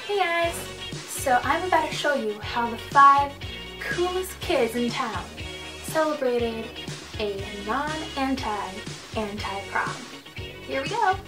Hey guys! So I'm about to show you how the 5 coolest kids in town celebrated a anti-prom. Here we go!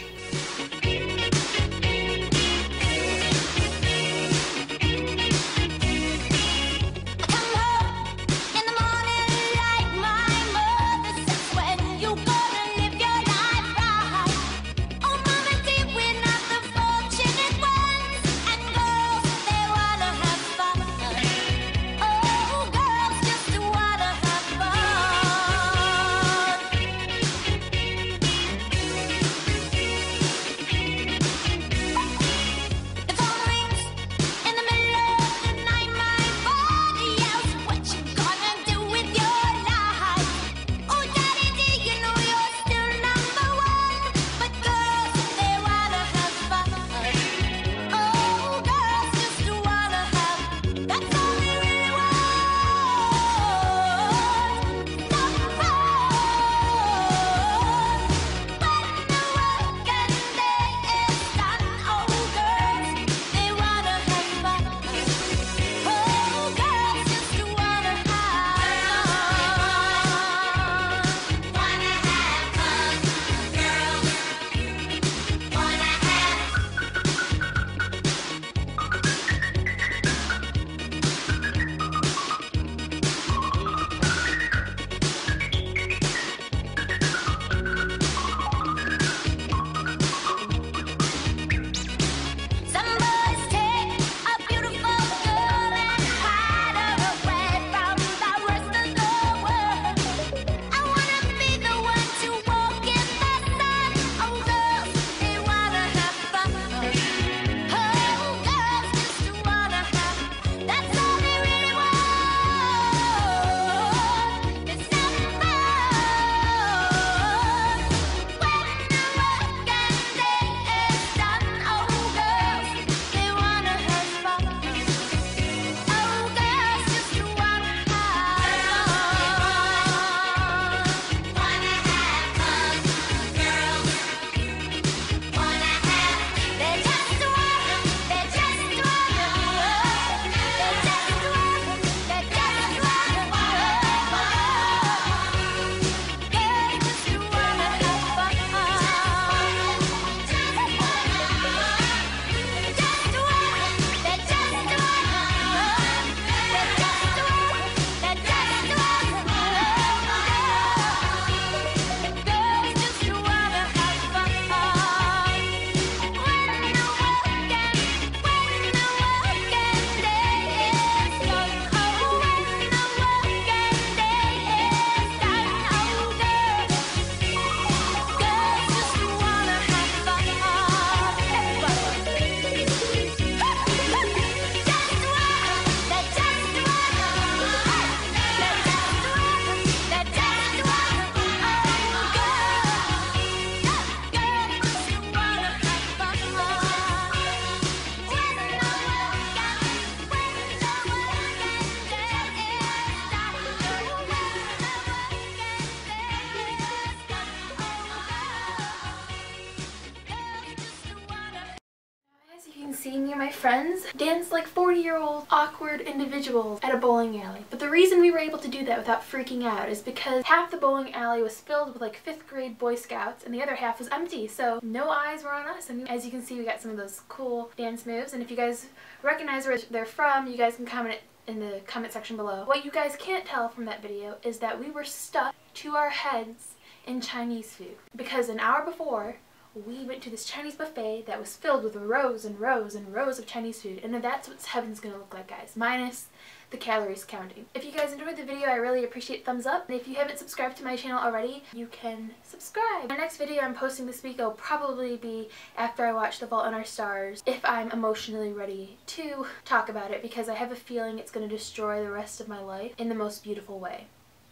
See, me and my friends danced like 40-year-old awkward individuals at a bowling alley. But the reason we were able to do that without freaking out is because half the bowling alley was filled with like 5th grade Boy Scouts and the other half was empty, so no eyes were on us. And as you can see, we got some of those cool dance moves, and if you guys recognize where they're from, you guys can comment in the comment section below. What you guys can't tell from that video is that we were stuck to our heads in Chinese food because an hour before we went to this Chinese buffet that was filled with rows and rows and rows of Chinese food, and that's what heaven's gonna look like, guys, minus the calories counting. If you guys enjoyed the video, I really appreciate thumbs up, and if you haven't subscribed to my channel already, you can subscribe. My next video I'm posting this week will probably be after I watch The Fault in Our Stars, if I'm emotionally ready to talk about it, because I have a feeling it's gonna destroy the rest of my life in the most beautiful way.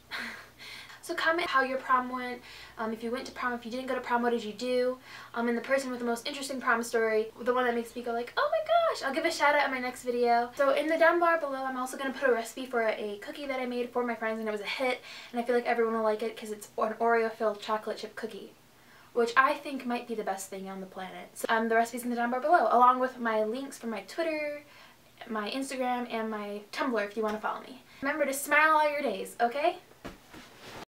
So comment how your prom went, if you went to prom, if you didn't go to prom, what did you do, and the person with the most interesting prom story, the one that makes me go like, oh my gosh, I'll give a shout out in my next video. So in the down bar below, I'm also going to put a recipe for a cookie that I made for my friends, and it was a hit, and I feel like everyone will like it because it's an Oreo filled chocolate chip cookie. which I think might be the best thing on the planet. So, the recipe's in the down bar below, along with my links for my Twitter, my Instagram, and my Tumblr if you want to follow me. Remember to smile all your days, okay?